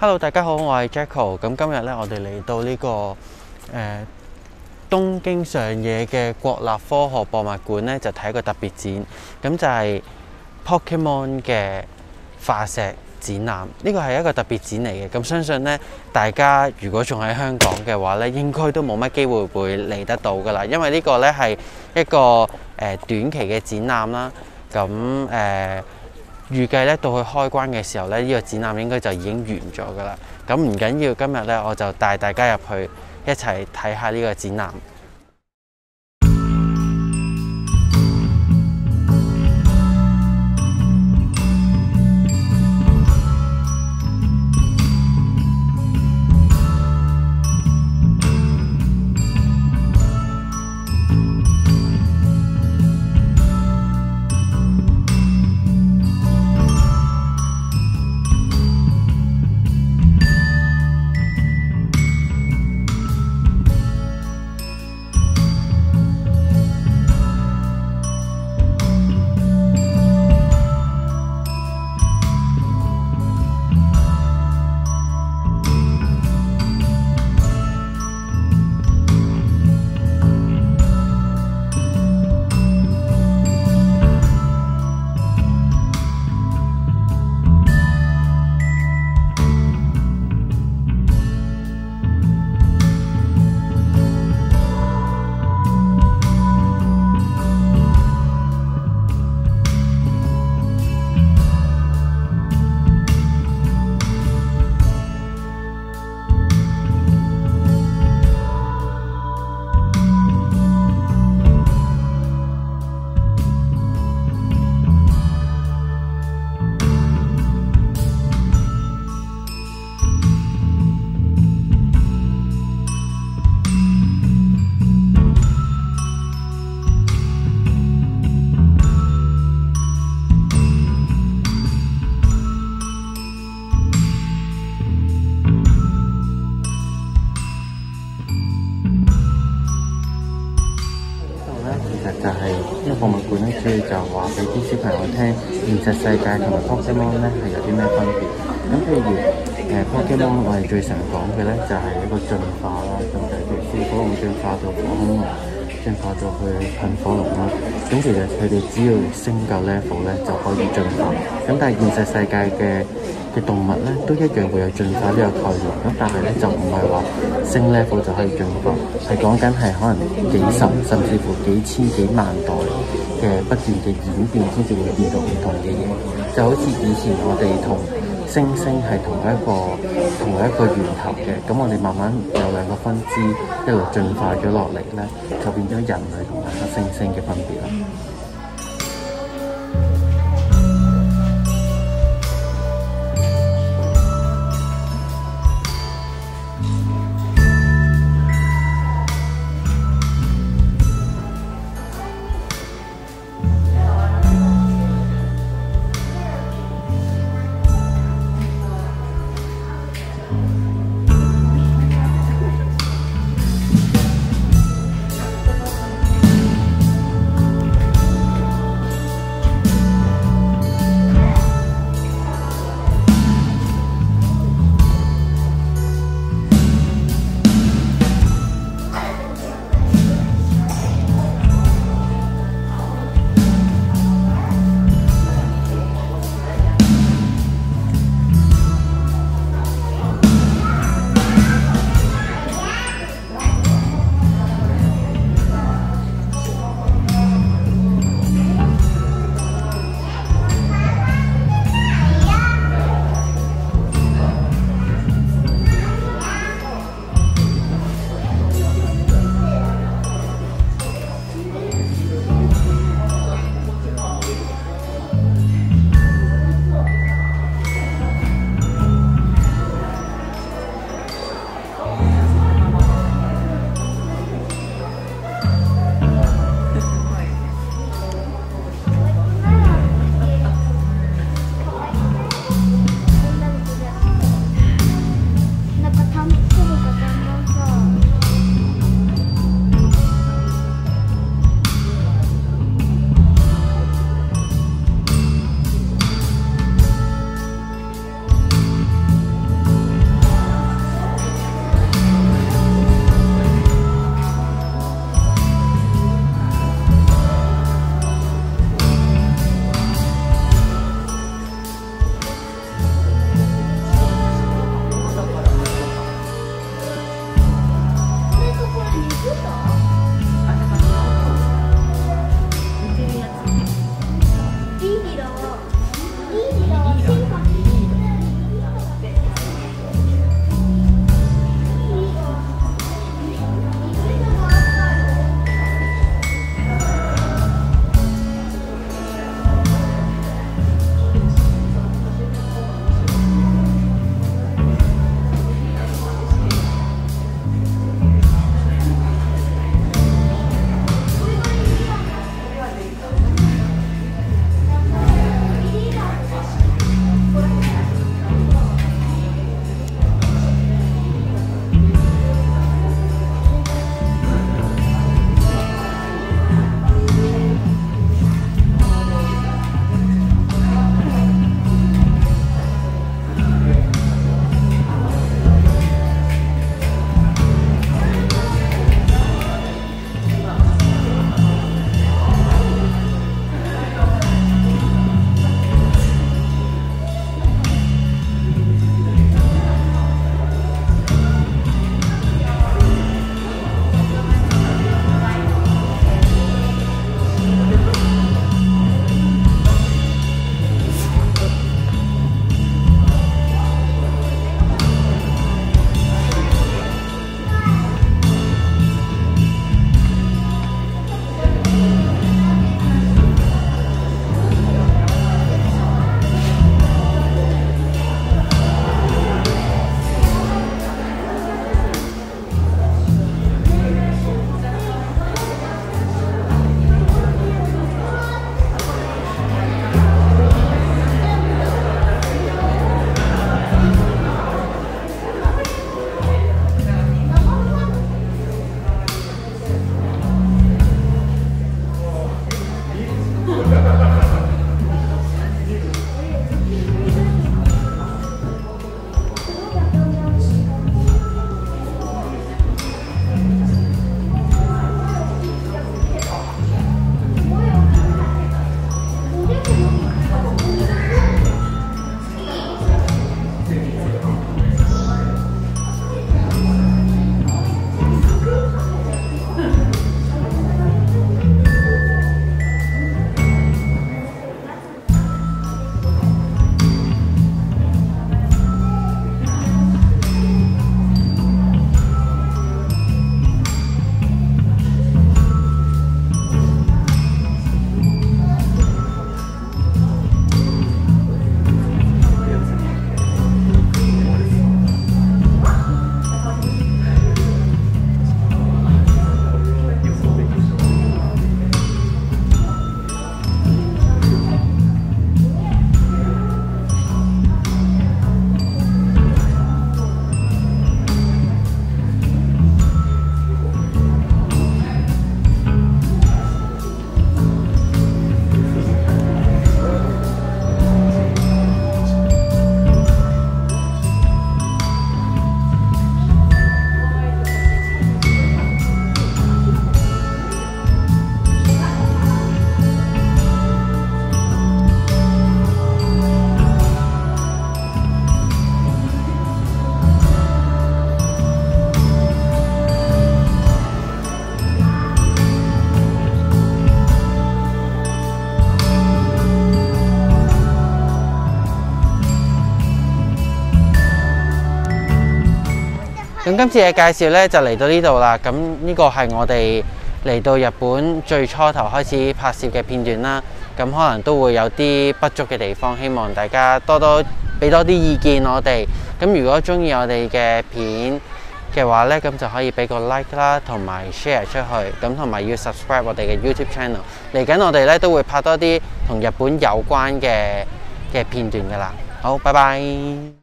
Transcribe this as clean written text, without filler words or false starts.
Hello， 大家好，我係 Jacko。咁今日咧，我哋嚟到呢個東京上野嘅國立科學博物館咧，就睇一個特別展。咁就係 Pokemon 嘅化石展覽。呢個係一個特別展嚟嘅。咁相信咧，大家如果仲喺香港嘅話咧，應該都冇乜機會會嚟得到噶啦。因為呢個咧係一個短期嘅展覽啦。咁預計咧到佢開關嘅時候咧，呢個展覽應該就已經完咗噶啦。咁唔緊要，今日咧我就帶大家入去一齊睇下呢個展覽。就係呢個博物館咧，主要就話俾啲小朋友聽，現實世界同埋 Pokemon 咧係有啲咩分別。咁譬如Pokemon 我哋最常講嘅咧就係一個進化啦，咁就係譬如火龍進化到火恐龍，進化到去噴火龍啦。咁其實佢哋只要升夠 level 咧就可以進化。咁但係現實世界嘅動物咧都一樣會有進化呢個概念，咁但係咧就唔係話升 level 就可以進化，係講緊係可能幾十甚至乎幾千幾萬代嘅不斷嘅演變先至會變到唔同嘅嘢。就好似以前我哋同猩猩係同一個源頭嘅，咁我哋慢慢有兩個分支一路進化咗落嚟咧，就變咗人類同埋猩猩嘅分別啦。 咁今次嘅介紹呢，就嚟到呢度啦。咁呢個係我哋嚟到日本最初頭開始拍攝嘅片段啦。咁可能都會有啲不足嘅地方，希望大家俾多啲意見我哋。咁如果中意我哋嘅片嘅話呢，咁就可以俾個 like 啦，同埋 share 出去。咁同埋要 subscribe 我哋嘅 YouTube channel。嚟緊我哋呢都會拍多啲同日本有關嘅片段㗎啦。好，拜拜。